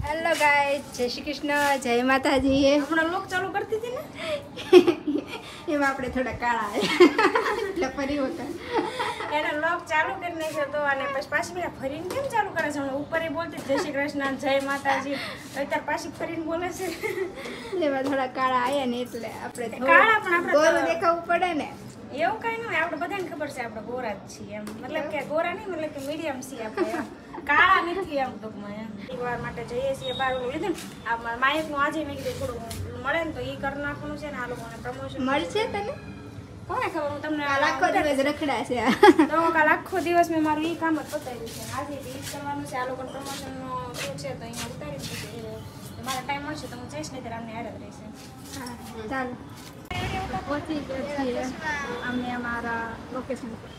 Hello guys, जय श्री कृष्ण, जय माता जी। हमारा लोग चालू करती थी ना એમાં આપણે થોડા કાળા એટલે પરિવર્તન એને લોક ચાલુ કરી નાખ્યો તો અને પછી પાછી મેં ફરીને કેમ ચાલુ કરે છે ઉપર એ બોલતી જય શ્રી કૃષ્ણ જય માતાજી અત્યારે પાછી ફરીને બોલે છે એમાં થોડા કાળા આયા ને એટલે આપણે કાળા પણ આપણે ગોરું દેખાવું પડે ને એવું કઈ નહીં આપણે બધાને ખબર છે આપણે ગોરા જ છીએ એમ મતલબ કે ગોરા નહીં મતલબ કે મીડિયમ છીએ આપણે એમ કાળા નથી એમ ટૂંકમાં એમ તહેવાર માટે જઈએ છીએ બહાર લીધું ને આ માયકનું આજે મેં કીધું થોડું મળે ને તો એ કરી નાખવાનું છે ને આ લોકોને પ્રમોશન મળશે તને કોને ખબર હું તમને આખો દિવસ રખડા છે તો કાલ આખો દિવસ મેં મારું એ કામ જ પતાવ્યું છે આજે એ કરવાનું છે આ લોકોને પ્રમોશનનો શું છે તો અહીંયા ઉતારી દીધું છે મારા ટાઈમ મળશે તો હું જઈશ નહીં ત્યારે અમને યાદ જ રહેશે હા ચાલો પહોંચી ગયા છીએ અમે અમારા લોકેશન પર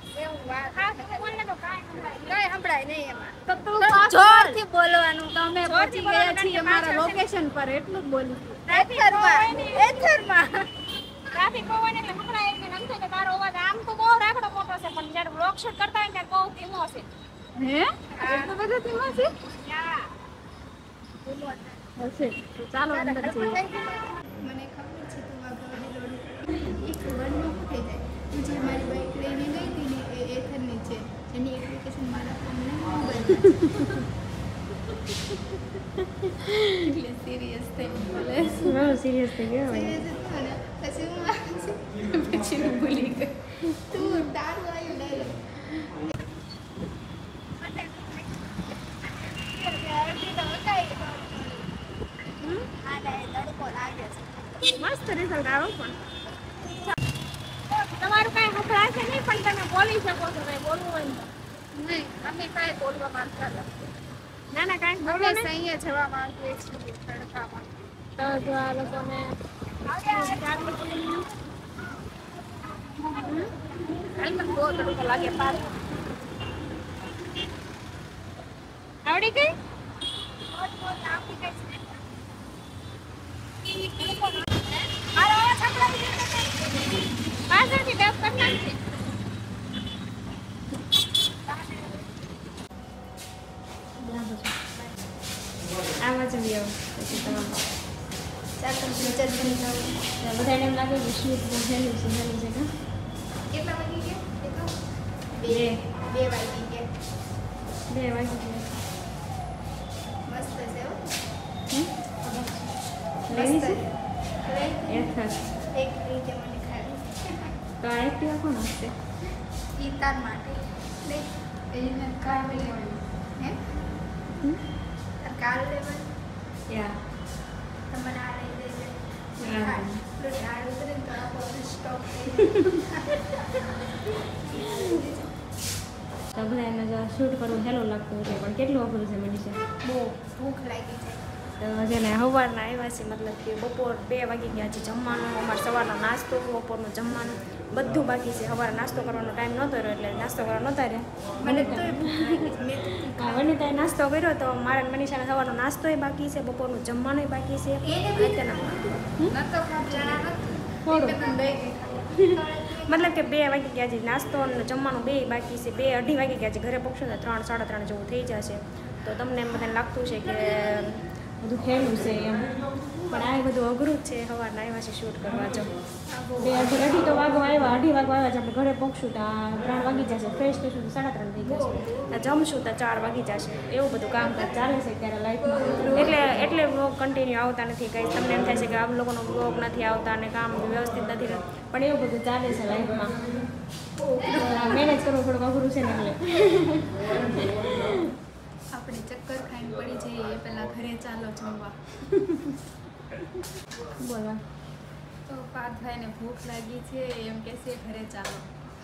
જોરથી બોલવાનું તો અમે પહોંચી ગયા છીએ અમારા લોકેશન પર એટલું જ બોલી ટ્રાફિક બહુ હોય ને એટલે હમણાં એક નમ થાય કે તારો અવાજ આમ તો બહુ રાખડો મોટો છે પણ જ્યારે બ્લોગ શૂટ કરતા હોય ત્યારે બહુ ધીમો છે હે એટલો બધો ધીમો છે હશે તો ચાલો અંદર જઈએ મને ખબર છે તું આ ગોળી એક વડનો થઈ જાય તું જે મારી બાઈક લઈને ગઈ હતી ને એ એથરની છે એની એપ્લિકેશન મારા ફોનને એટલે સિરિયસ થઈ બોલે બહુ સિરિયસ થઈ ગયો પછી હું ભૂલી ગઈ તું તારું આવ્યું ડાયરેક્ટ મસ્ત રિઝલ્ટ આવ્યો પણ તમારું કઈ હફળાશે નહીં પણ તમે બોલી શકો છો કઈ બોલવું હોય નહીં અમે કાંઈ બોલવા માંગતા ના ના કાંઈ બોલો અમે ને અહીંયા જવા માંગીએ છીએ તડકામાં તો જો આ લોકોને બહુ તડકો લાગે પાર આવડી ગઈ પાછળથી ડબ કરી નાખજે આમાં જ આવ્યો પછી તમારું ચાલ તમે પિક્ચર બની જાઓ બધાને એમ લાગે કે શૂટ બહુ સહેલું છે કા કેટલા વાગી ગયા કેટલા બે વાગી ગયા 2 વાગી ગયા મસ્ત છે હો લેવી છે લઈ એક રીતે મને ખાલી તો આ એક્ટિવા કોણ હશે ઈ તાર માટે લઈ એને કાર લેવાની હે તાર કાર લેવાની યા તમને આ લઈ દેજે હા. તો ઝાડ ઉતરે ને તો આપણો સ્ટોપ તો બધાને જો શૂટ કરવું સહેલું લાગતું એટલે પણ કેટલું અઘરું છે મેડિસિન બહુ ભૂખ લાગી છે તો જેને સવારના આવ્યા છે મતલબ કે બપોર 2 વાગી ગયા છે જમવાનું અમારે સવારનો નાસ્તો બપોરનું જમવાનું બધું બાકી છે સવારે નાસ્તો કરવાનો ટાઈમ નહોતો રહ્યો એટલે નાસ્તો કરવા નહોતા રહ્યા મને તો ભૂખ લાગી છે મેં વનિતાએ નાસ્તો કર્યો તો મારા મનીષાને સવારનો નાસ્તોય બાકી છે બપોરનું જમવાનુંય બાકી છે નતો જણા થોડું. નથી મતલબ કે 2 વાગી ગયા છે નાસ્તો અને જમવાનું 2 બાકી છે 2-2:30 વાગી ગયા છે ઘરે પહોંચશો ને 3-3:30 જેવું થઈ જશે તો તમને એમ બધાને લાગતું છે કે બધું ખેલું છે એમ પણ આ બધું અઘરું જ છે સવારના આવ્યા છે શૂટ કરવા જો 2:30 તો વાગવા આવ્યા 2:30 વાગવા આવ્યા છે આપણે ઘરે પહોંચશું તો 3 વાગી જશે ફ્રેશ થઈશું તો 3:30 થઈ જશે જમશું તો 4 વાગી જશે એવું બધું કામકાજ ચાલે છે ત્યારે લાઈફમાં એટલે વ્લોગ કન્ટિન્યુ આવતા નથી કંઈ તમને એમ થાય છે કે આ લોકોનો વ્લોગ નથી આવતા અને કામ વ્યવસ્થિત નથી પણ એવું બધું ચાલે છે લાઈફમાં મેનેજ કરવું થોડુંક અઘરું છે ને એટલે આપણે ચક્કર ખાઈને પડી જઈએ એ પહેલા ઘરે ચાલો જમવા બોલો તો પાર્થભાઈને ભૂખ લાગી છે એમ કે છે ઘરે ચાલો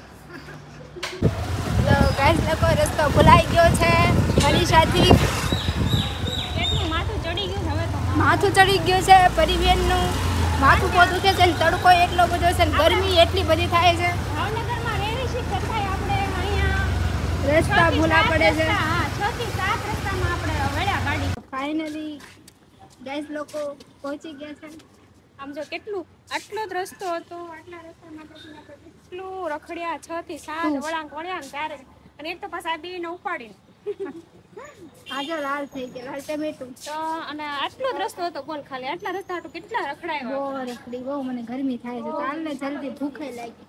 તો ગાઈસ લોકો રસ્તો ભૂલાઈ ગયો છે મનીષાથી કેટલું માથું ચડી ગયું હવે તો માથું ચડી ગયું છે પરિવેનનું માથું પોતું છે ને તડકો એટલો બધો છે ને ગરમી એટલી બધી થાય છે ભાવનગરમાં રેડી શીખર થાય આપણે અહીંયા રસ્તા ભૂલા પડે છે 6 થી 7 રસ્તામાં આપણે વળ્યા ગાડી ફાઇનલી ગાઈસ લોકો પહોંચી ગયા છે આમ જો કેટલું આટલો જ રસ્તો હતો આટલા રસ્તામાં પછી આપણે કેટલું રખડ્યા 6 થી 7 વળાંક વળ્યા ને ત્યારે અને એક તો પાછા આ બેને ઉપાડીને આજે લાલ થઈ ગયા, લાલ ટમેટું. તો અને આટલો જ રસ્તો હતો બોલ, ખાલી આટલા રસ્તા હતું કેટલા રખડાવ્યા. બહુ રખડી, બહુ મને ગરમી થાય છે. ચાલ ને જલ્દી, ભૂખે લાગી.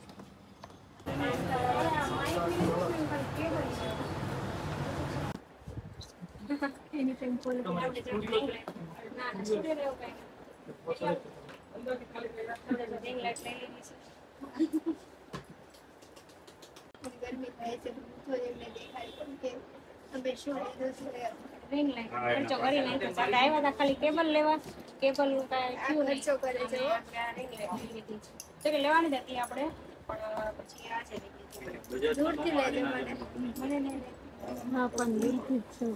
એની પેન બોલે ગરમી થાય છે. તો એમને દેખાય પણ કે તમે શું લીધું છે. રિંગ લાઈટ ખર્ચો કરી નાખ્યો. સાથે આવ્યા હતા ખાલી કેબલ લેવા, કેબલ નું કાંઈ થયું નહીં. ખર્ચો કરે છે. રિંગ લાઈટ લઈ લીધી છે કે લેવાની જ હતી આપણે, પણ પછી આ છે દૂરથી લેજો મને. મને નહીં. હા પણ દૂરથી જ છે.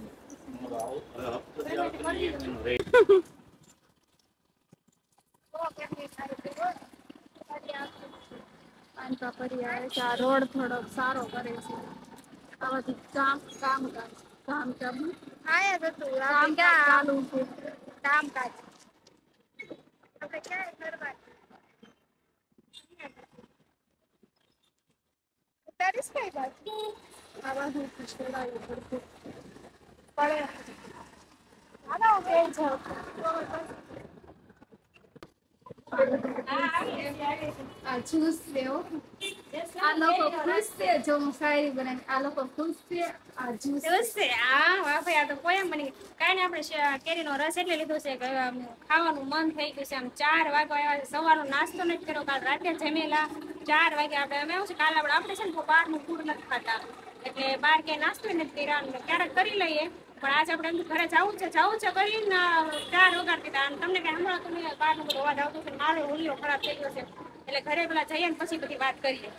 આ રોડ થોડોક સારો કરે છે. આવાથી કામકાજ આયા તો તું કામ ચાલુ છે. કામકાજ આપણે ક્યાં કરવા ઉતારીશ કઈ બાજુ આવા હું પૂછડાયું પડતું પડે. આનો બેન છે. આ જ્યુસ લેવો. આ લોકો ખુશ છે જો હું શાયરી બનાવી. આ લોકો ખુશ છે. આ જ્યુસ છે. હા વાહ ભાઈ, આ તો પોયમ બની ગઈ. કાંઈ નહીં, આપણે કેરીનો રસ એટલે લીધો છે કે ખાવાનું મન થઈ ગયું છે. આમ 4 વાગ્યા આવ્યા છે. સવારનો નાસ્તો નથી કર્યો, કાલ રાતે જમેલા 4 વાગે. આપણે અમે એવું છે કાલે આપણે છે ને બહારનું ફૂડ નથી ખાતા, એટલે બહાર ક્યાંય નાસ્તો નથી કર્યા. ક્યારેક કરી લઈએ, પણ આજે આપણે એમ ઘરે જવું છે કરીને 4 વગાડ દીધા. અને તમને કઈ સંભળાતું નહીં, બહારનું બધું અવાજ આવતો છે. મારો હુલિયો ખરાબ થઈ ગયો છે, એટલે ઘરે પેલા જઈએ ને પછી બધી વાત કરીએ.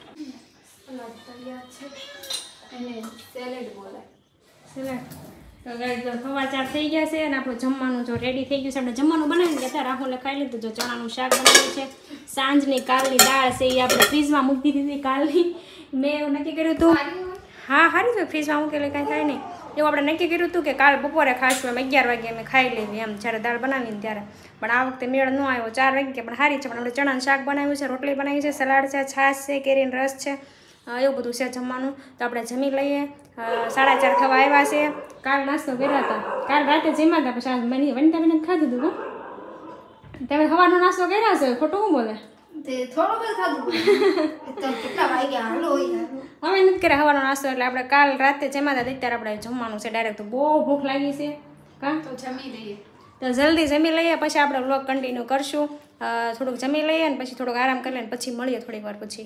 સેલેડ બોલાય. તો ગાઈસ જો સવા 4 થઈ ગયા છે અને આપણું જમવાનું જો રેડી થઈ ગયું છે. આપણે જમવાનું બનાવીને ગયા રાહુલે ખાઈ લીધું. જો ચણાનું શાક બનાવ્યું છે, સાંજની કાલની દાળ છે એ આપણે ફ્રીજમાં મૂકી દીધી કાલની. મેં એવું નક્કી કર્યું હતું, હા સારી છે ફ્રીજમાં મૂકેલી, કાંઈ થાય નહીં. એવું આપણે નક્કી કર્યું હતું કે કાલ બપોરે ખાઈશું, એમ 11 વાગે અમે ખાઈ લેવી એમ, જ્યારે દાળ બનાવીને ત્યારે. પણ આ વખતે મેળ ન આવ્યો, 4 વાગે પણ સારી છે. પણ આપણે ચણાનું શાક બનાવ્યું છે, રોટલી બનાવી છે, સલાડ છે, છાશ છે, કેરીનો રસ છે, એવું બધું છે જમવાનું. તો આપણે જમી લઈએ. 4:30 થવા આવ્યા છે. કાલ નાસ્તો કર્યા હતા, કાલ રાતે જમ્યા હતા, પછી મને વનિતા બેન ખાધું હતું. તમે સવારનો નાસ્તો કર્યા હશે, ખોટું શું બોલે? થોડું બધું ખાધું. કેટલા વાગ્યા હાલો હવે નથી કર્યા સવારનો નાસ્તો, એટલે આપણે કાલ રાતે જમ્યા હતા અત્યારે આપણે જમવાનું છે ડાયરેક્ટ. તો બહુ ભૂખ લાગી છે. કાં તો જમી લઈએ. તો જલ્દી જમી લઈએ, પછી આપણે વ્લોગ કન્ટિન્યુ કરશું. થોડુંક જમી લઈએ અને પછી થોડોક આરામ કરી લઈએ, પછી મળીએ થોડીક વાર પછી.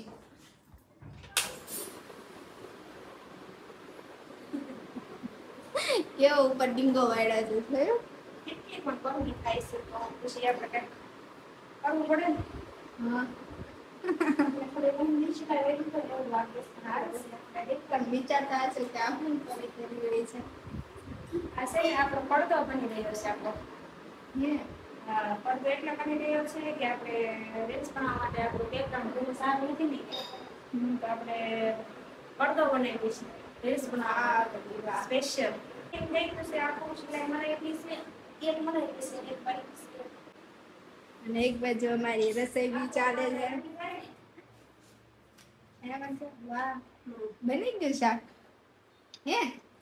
કેવો ઉપર ડીંગો વાળ્યા છે જોયું? કેટલી પણ ગરમી થાય છે, તો પછી આપણે કંઈક કરવું પડે ને. હા પણ વિચારતા હશે કે આ શું કરી રહી છે. આ છે આપણો પડદો બની રહ્યો છે આપણો. પડદો એટલે બની રહ્યો છે કે આપણે રીલ્સ બનાવવા માટે આપણું બેકગ્રાઉન્ડ ઘણું સારું નથી ને, તો આપણે પડદો બનાવી છે રીલ્સ બનાવવા સ્પેશિયલ. એક દેખ્યું છે આખું સિલાઈ મરાયેલી છે, એક મરાયેલી છે, એક બાકી છે. અને એક બાજુ અમારી રસોઈ બી ચાલે છે. વાહ, બની ગયું શાક. હે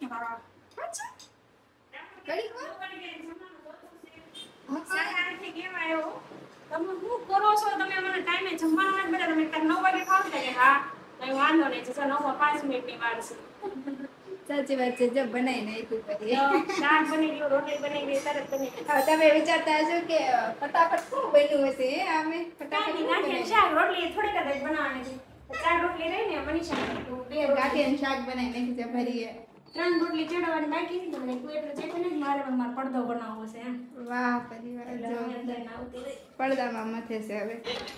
તમે શું કરો છો? તમે મને ટાઈમે જમવાનું બધા તમે 9 વાગે ખાવ કે હા કઈ વાંધો નહીં, 9:05 મિનિટની વાર છે. સાચી વાત છે. જો બનાવી નાખ્યું કરીએ. શાક બની ગયું, રોટલી બની ગઈ, તરત બની ગઈ. હવે તમે વિચારતા હશો કે ફટાફટ શું બન્યું હશે? આમે ફટાફટ શાક રોટલી થોડીક જ બનાવવાની છે. 4 રોટલી રહી ને મનીષા 2 ગાંઠિયાનું શાક બનાવી નાખ્યું છે ભરીએ. 3 રોટલી ચડાવવાની બાકી છે. તમને તું એટલે છે ને મારે પડદો બનાવવો છે એમ. વાહ પરિવાર જો પડદામાં મથે છે હવે.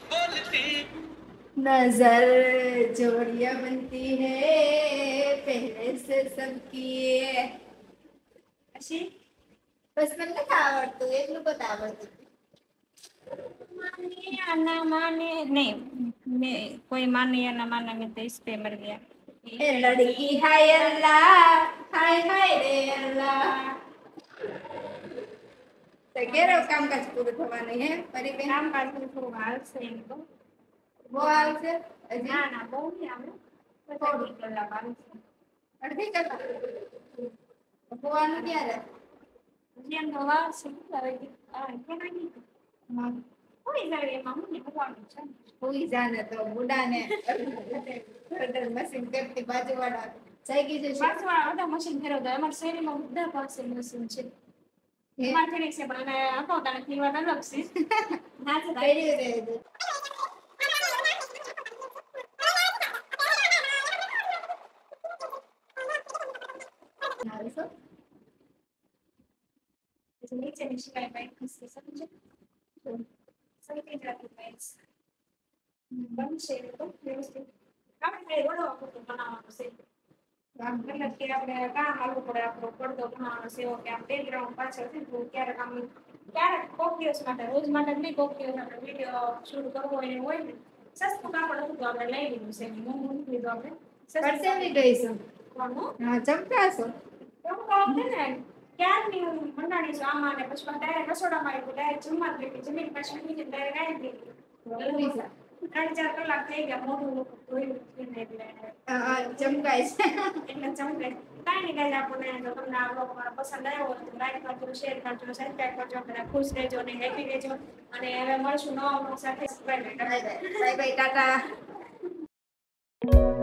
नजर जोड़ियां बनती है पहले से सबकी. अशी बस મને નથી આવડતું, એટલું બધું આવડતું. माने या ना माने नहीं, मैं कोई माने या ना माने मैं तो इस पे मर गया. ए लड़की हाय अल्लाह हाय हाय रे अल्लाह. તો કેરો કામકાજ પૂરું થવાનું હે ફરી બેન? કામકાજ થોડું હાલ છે એમ તો બહુ આવશે હજી? ના ના બહુ નહીં આવે, થોડી કલાક આવે છે. અડધી કલાક ગોવાનું ક્યારે? જેમ તો વાર છે આવે કે કે નહીં હા કોઈ જાય એમાં હું ભગવાનું છે કોઈ જાને તો બુડાને મશીન કરતી બાજુવાળા જાગી જશે. પાછવા બધા મશીન ફેરવતા અમારા શહેરીમાં બધા પાસે મશીન છે અમારે ફેરી છે પણ એને અપાવતા નથી વાત અલગ છે ના છે કર્યું રે નાલસો નીચેની સિવાય બાઈક ખસી સમજે સમજી જતી બાઈક બનશે તો વ્યવસ્થિત આપણે રોડો બનાવવાનો છે એટલે કે આપણે કામ આલવું પડે આપણો પડદો બનાવવાનો છે એવો કે આમ બેકગ્રાઉન્ડ પાછળ છે તો ક્યારેક આમ ક્યારેક કોક દિવસ માટે રોજ માટે નહીં કોક દિવસ આપણે વિડીયો શૂટ કરવો હોય ને સસ્તું કાપડ હતું તો આપણે લઈ લીધું છે મોંઘું નથી લીધું આપણે પરસેવી ગઈશું. હા ચમકાશો એવું કામ છે ને ક્યારની હું મંડાણી છું આમાં ને પછી ડાયરેક્ટ રસોડામાં આવી ડાયરેક્ટ જમવા લીધી જમીન પાછી બીજી ડાયરેક્ટ આવી દીધી 3-4 કલાક થઈ ગયા મોઢું ધોયું એટલે ચમકાય છે. એટલે ચમકે કાંઈ નહીં આપણને જો તમને આ બ્લોગ પસંદ આવ્યો હોય તો લાઈક કરજો શેર કરજો સબસ્ક્રાઈબ કરજો અને ખુશ રહેજો અને હેપી રહેજો અને હવે મળશું નવા બ્લોગ સાથે બાય બાય બાય ટાટા.